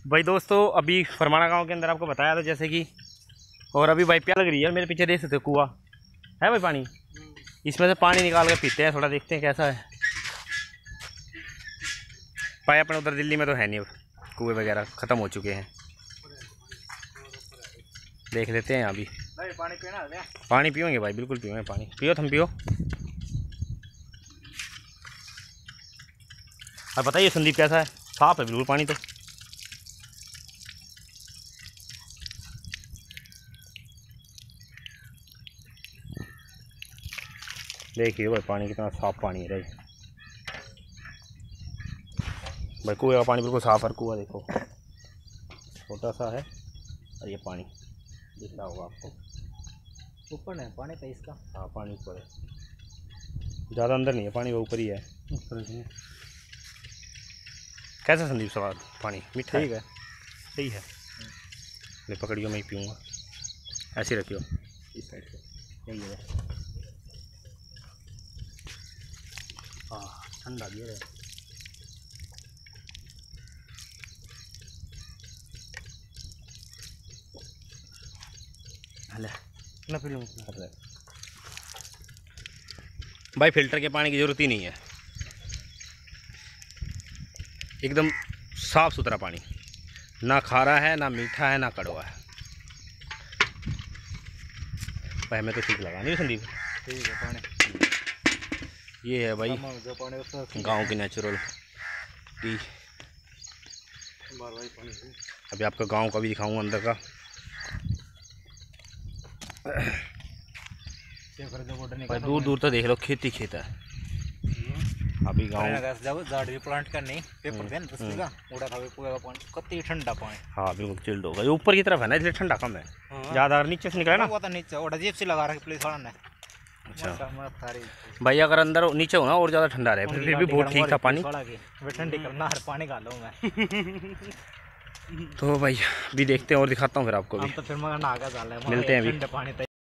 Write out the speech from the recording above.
भाई दोस्तों अभी फरमाना गांव के अंदर आपको बताया था जैसे कि, और अभी भाई प्यास लग रही है। मेरे पीछे देख सकते हो कुआं है भाई, पानी इसमें से पानी निकाल कर पीते हैं, थोड़ा देखते हैं कैसा है। भाई अपने उधर दिल्ली में तो है नहीं, अब कुएं वगैरह ख़त्म हो चुके हैं। देख लेते हैं अभी। भाई पानी पीना है? पानी पियोगे भाई, बिल्कुल पियोगे पानी, पियो तुम पियो। और बताइए संदीप कैसा है? साफ है बिल्कुल पानी तो। देखिए भाई पानी कितना साफ पानी है भाई। भाई कुएं का पानी बिल्कुल साफ है। कुआं देखो छोटा सा है और ये पानी दिख रहा होगा आपको। ऊपर है पानी का इसका। हाँ पानी ऊपर है, ज़्यादा अंदर नहीं है पानी, वो ऊपर ही है। कैसा संदीप स्वाद पानी? मीठा ठीक है, सही है। मैं पकड़ियो, मैं ही पीऊँगा। ऐसे रखियो इस साइड से, यही है। हाँ ठंडा भी है। ना पी लूँ भाई, फिल्टर के पानी की ज़रूरत ही नहीं है, एकदम साफ़ सुथरा पानी, ना खारा है ना मीठा है ना कड़वा है। भाई हमें तो ठीक लगा नहीं संदीप? ठीक है पानी। ये है भाई जो पानी गांव की नेचुरल टी। अभी आपका गांव का भी दिखाऊंगा अंदर का। भाई दूर दूर तक देख लो खेती खेत है। अभी गाँव प्लांट का नहीं पेपर देन का उड़ा खावे कुएं का पानी कति ठंडा पानी। हाँ बिल्कुल चिल्ड होगा, ये ऊपर की तरफ है ना इसलिए ठंडा कम है। ज़्यादा अगर नीचे से निकले ना वो तो नीचे और अजीब सी लगा रखी पुलिस वाला ने। अच्छा भाई अगर अंदर नीचे हो ना और ज़्यादा ठंडा रहे, फिर भी बहुत ठीक था पानी। ठंडी करना पानी खा लो मैं। तो भाई अभी देखते हैं और दिखाता हूँ फिर आपको भी। तो फिर मगर नहा के मिलते हैं अभी। पानी